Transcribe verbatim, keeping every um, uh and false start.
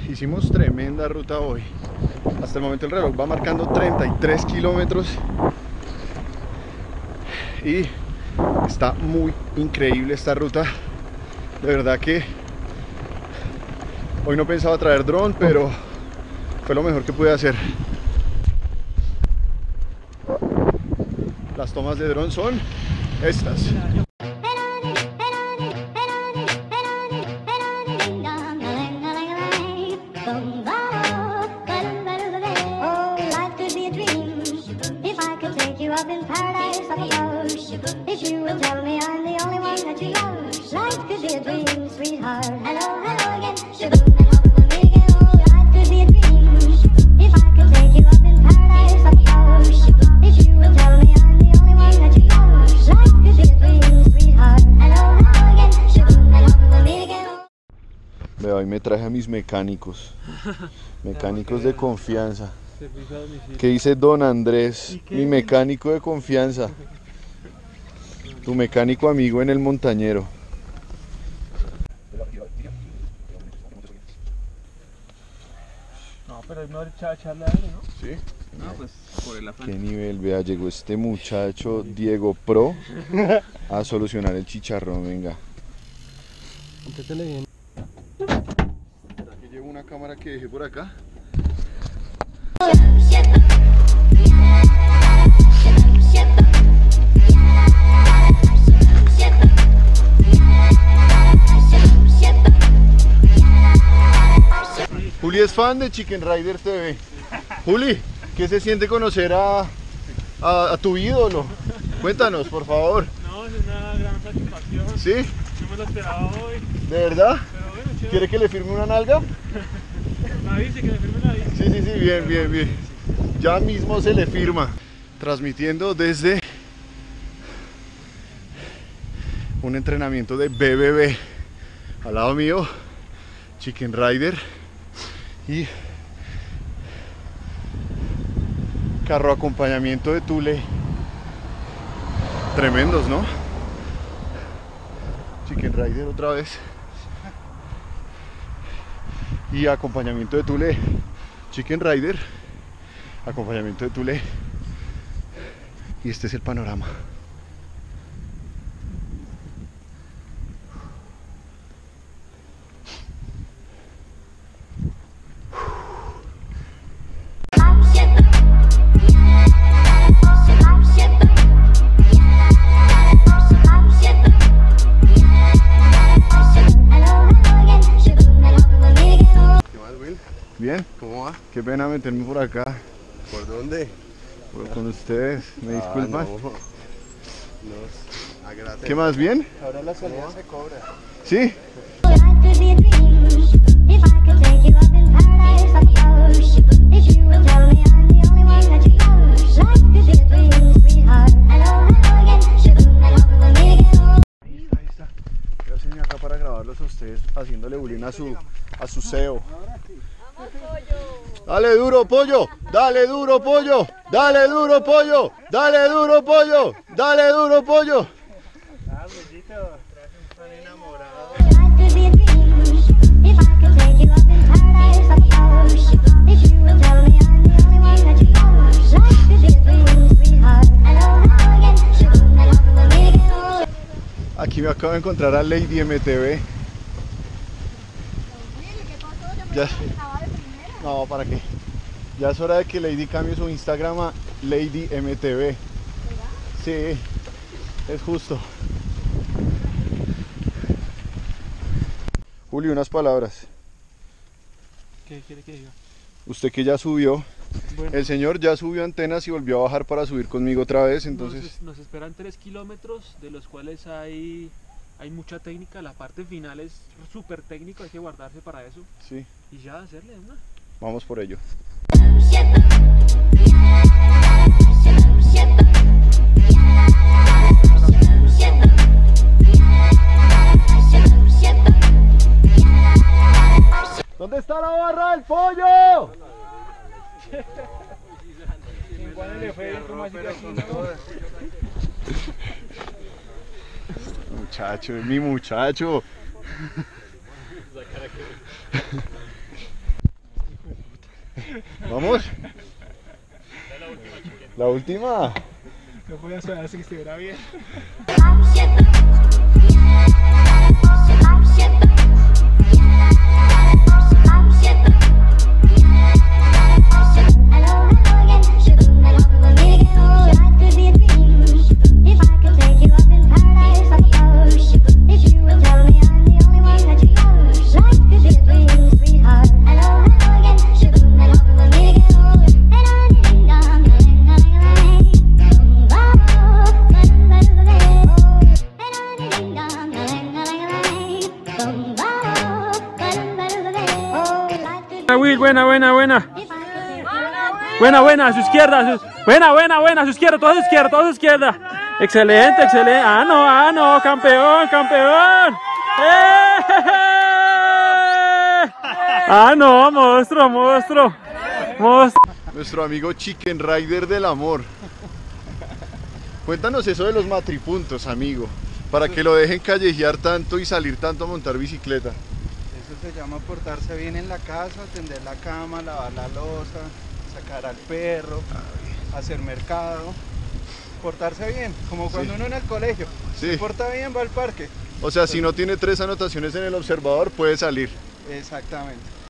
hicimos tremenda ruta hoy. Hasta el momento el reloj va marcando treinta y tres kilómetros y está muy increíble esta ruta. De verdad que hoy no pensaba traer dron, pero fue lo mejor que pude hacer. Las tomas de dron son estas. Hoy me traje a mis mecánicos, mecánicos de confianza. ¿Qué dice Don Andrés? Mi mecánico de confianza. Tu mecánico amigo en el montañero. No, pero es mejor echarle aire, ¿no? Sí. No, pues por el afán. Qué nivel, vea, llegó este muchacho Diego Pro a solucionar el chicharrón, venga. Contéstele bien. ¿Será que llevo una cámara que dejé por acá? Juli es fan de Chicken Rider T V. Juli, ¿qué se siente conocer a, a, a tu ídolo? Cuéntanos, por favor. No, es una gran satisfacción. ¿Sí? No me lo esperaba hoy. ¿De verdad? Pero bueno, chévere. ¿Quiere que le firme una nalga? Me avise, que me firme la avise. Sí, sí, sí, bien, bien, bien. Ya mismo se le firma. Transmitiendo desde un entrenamiento de B B B. Al lado mío, Chicken Rider y carro acompañamiento de Thule. Tremendos, ¿no? Chicken Rider otra vez. Y acompañamiento de Thule. Chicken Rider, acompañamiento de Thule. Y este es el panorama. Bien, ¿Cómo va? qué pena meterme por acá. ¿Por dónde? Por, con ustedes, me disculpan. Ah, no. Nos agradecemos. ¿Qué más, bien? Ahora la salida se cobra. ¿Sí? Ahí está, ahí está. Voy a hacerme acá para grabarlos a ustedes haciéndole bullying a su, a su C E O. Dale duro, pollo, dale duro, pollo, dale duro, pollo, dale duro, pollo, dale duro, pollo. Ah, bellito, traes un fan enamorado. Aquí me acabo de encontrar a Lady M T V. Ya. No, ¿para qué? Ya es hora de que Lady cambie su Instagram a Lady M T V. Sí, es justo. Julio, unas palabras. ¿Qué quiere que diga? Usted que ya subió, Bueno, el señor ya subió antenas y volvió a bajar para subir conmigo otra vez, entonces... nos, nos esperan tres kilómetros, de los cuales hay, hay mucha técnica. La parte final es súper técnico, hay que guardarse para eso. Sí, Y ya hacerle una. vamos por ello. ¿Dónde está la barra del pollo? Igual le fue como así que aquí, ¿no? Muchacho, es mi muchacho. ¿Vamos? La última. No podía sonar si estuviera bien. Will, buena, buena, buena. Buena, buena, a su izquierda. A su... Buena, buena, buena, a su izquierda, toda a su izquierda, toda a su izquierda. Excelente, excelente. Ah, no, ah, no, campeón, campeón. ¡Eh! Ah, no, monstruo, monstruo. Monstruo. Nuestro amigo Chicken Rider del amor. Cuéntanos eso de los matripuntos, amigo. Para que lo dejen callejear tanto y salir tanto a montar bicicleta. Eso se llama portarse bien en la casa, tender la cama, lavar la loza, sacar al perro, hacer mercado. Portarse bien, como cuando sí. uno en el colegio. Sí. Se porta bien, va al parque. O sea, si no tiene tres anotaciones en el observador, puede salir. Exactamente.